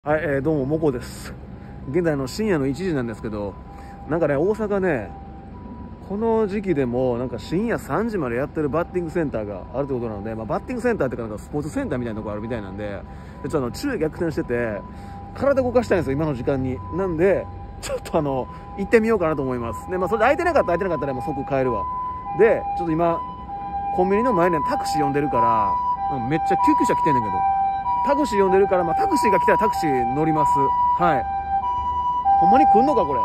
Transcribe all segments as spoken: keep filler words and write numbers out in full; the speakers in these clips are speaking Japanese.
はい、えー、どうも、もこです。現在の深夜のいちじなんですけど、なんかね、大阪ね、この時期でも、なんか深夜さんじまでやってるバッティングセンターがあるということなので、まあ、バッティングセンターっていうか、なんかスポーツセンターみたいなところあるみたいなんで、でちょっとあの、昼夜逆転してて、体動かしたいんですよ、今の時間に。なんで、ちょっとあの、行ってみようかなと思います。で、まあ、それで空いてなかったら空いてなかったらもう即帰るわ。で、ちょっと今、コンビニの前にタクシー呼んでるから、めっちゃ救急車来てんねんけど、タクシー呼んでるから、まあ、タクシーが来たらタクシー乗ります。はい。ほんまに来んのか、これ。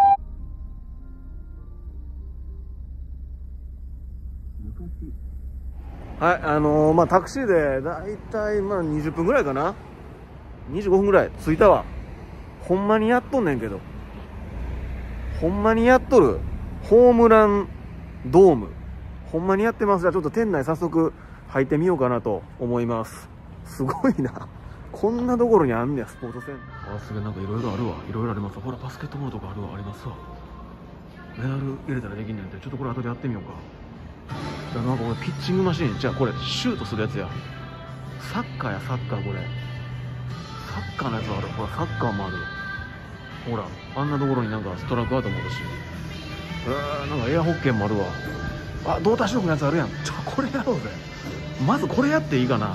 はい、あのー、まあ、タクシーで、だいたい、まあ、にじゅっぷんぐらいかな。にじゅうごふんぐらい。着いたわ。ほんまにやっとんねんけど。ほんまにやっとる。ホームランドーム。ほんまにやってます。じゃあ、ちょっと店内早速入ってみようかなと思います。すごいな。こんなところにあんねや、スポーツセンター。あ、すげえ、なんかいろいろあるわ。いろいろあります。ほら、バスケットボールとかあるわ、ありますわ。メダル入れたらできんねんて。ちょっとこれ後でやってみようか。じゃあ、なんかこれピッチングマシーン。じゃあ、これ、シュートするやつや。サッカーや、サッカー、これ。サッカーのやつある。ほら、サッカーもある。ほら、あんなところになんかストライクアウトもあるし。えー、なんかエアホッケーもあるわ。あ、動体視力のやつあるやん。ちょ、これやろうぜ。まずこれやっていいかな。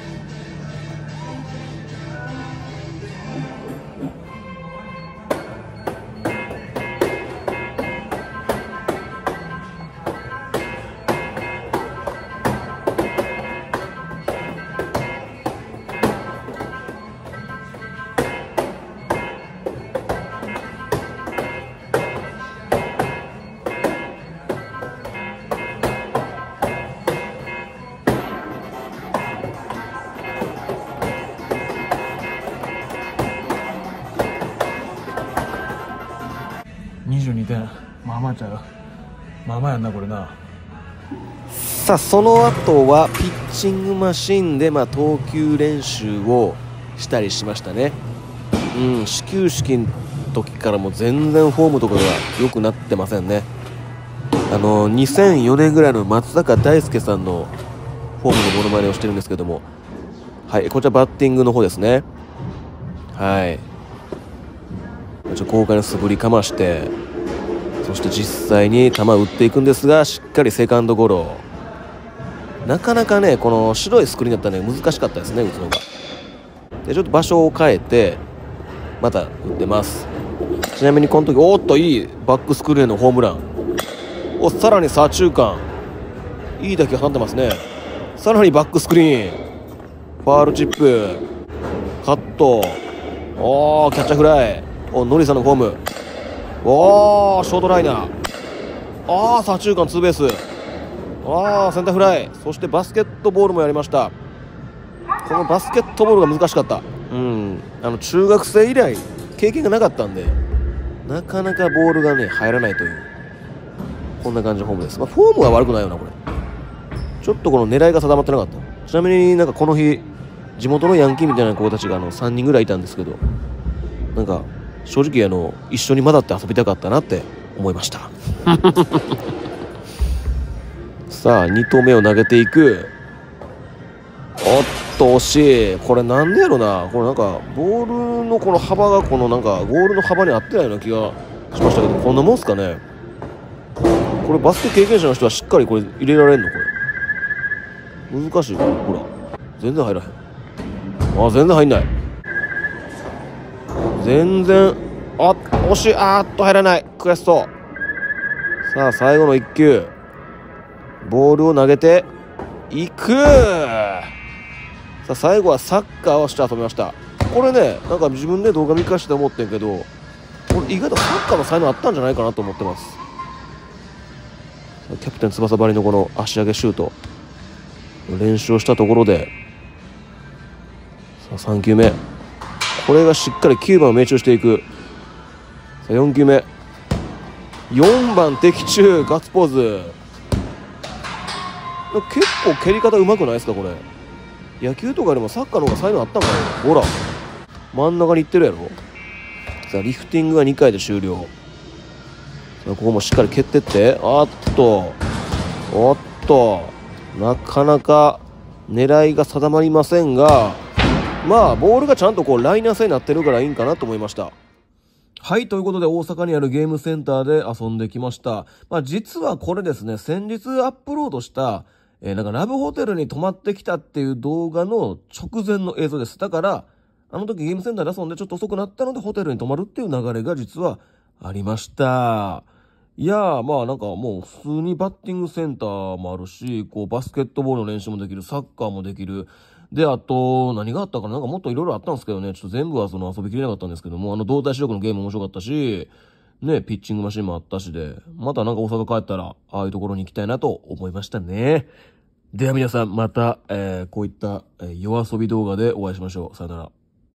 にじゅうにてん、まあまあちゃう。まあまあやんな、これな。 さあ、その後はピッチングマシンで、まあ、投球練習をしたりしましたね。うん、始球式の時からも全然フォームとかが良くなってませんね。あのにせんよねんぐらいの松坂大輔さんのフォームのモノマネをしてるんですけども、はい、こちらバッティングの方ですね。はい、ちょっと豪快に素振りかまして、そして実際に球を打っていくんですが、しっかりセカンドゴロ。なかなかね、この白いスクリーンだったらね、難しかったですね、打つのが。でちょっと場所を変えてまた打ってます。ちなみにこの時、おーっといいバックスクリーンのホームラン。お、さらに左中間、いい打球放ってますね。さらにバックスクリーン、ファールチップ、カット、おーキャッチャーフライ。お、ノリさんのホーム、おーショートライナー、あー左中間ツーベース、あーセンターフライ。そしてバスケットボールもやりました。このバスケットボールが難しかった。うん、あの中学生以来経験がなかったんで、なかなかボールがね入らないという、こんな感じのホームです。まあ、フォームは悪くないよな、これ。ちょっとこの狙いが定まってなかった。ちなみになんかこの日地元のヤンキーみたいな子たちがあのさんにんぐらいいたんですけど、なんか正直あの一緒に混ざって遊びたかったなって思いましたさあに投目を投げていく。おっと惜しい。これなんでやろな。これなんかボールのこの幅がこのなんかゴールの幅に合ってないような気がしましたけど、こんなもんすかね。これバスケ経験者の人はしっかりこれ入れられんの。これ難しい。ほら全然入らへん。あ、全然入んない。全然、あ、惜しい。あーっと入らない。悔しそう。さあ最後のいっきゅう、ボールを投げていく。さあ最後はサッカーをして遊びました。これね、なんか自分で動画見返して思ってんけど、これ意外とサッカーの才能あったんじゃないかなと思ってます。キャプテン翼張りのこの足上げシュート練習をしたところで、さあさんきゅうめ、これがしっかりきゅうばんを命中していく。さあよんきゅうめ、よんばん的中、ガッツポーズ。結構蹴り方うまくないですか。これ野球とかよりもサッカーの方が才能あったんかな。ほら真ん中にいってるやろ。さあリフティングがにかいで終了。さあここもしっかり蹴ってって、あっとおっとなかなか狙いが定まりませんが、 まあボールがちゃんとこうライナー性になってるからいいんかなと思いました。はい、ということで大阪にあるゲームセンターで遊んできました。まあ実はこれですね、先日アップロードした、えー、なんかラブホテルに泊まってきたっていう動画の直前の映像です。だから、あの時ゲームセンターで遊んでちょっと遅くなったのでホテルに泊まるっていう流れが実はありました。いやー、まあなんかもう普通にバッティングセンターもあるし、こうバスケットボールの練習もできる、サッカーもできる。で、あと、何があったかな、なんかもっといろいろあったんですけどね、ちょっと全部はその遊びきれなかったんですけども、あの動体視力のゲーム面白かったし、ね、ピッチングマシンもあったしで、またなんか大阪帰ったら、ああいうところに行きたいなと思いましたね。では皆さん、また、えー、こういった、えー、夜遊び動画でお会いしましょう。さよなら。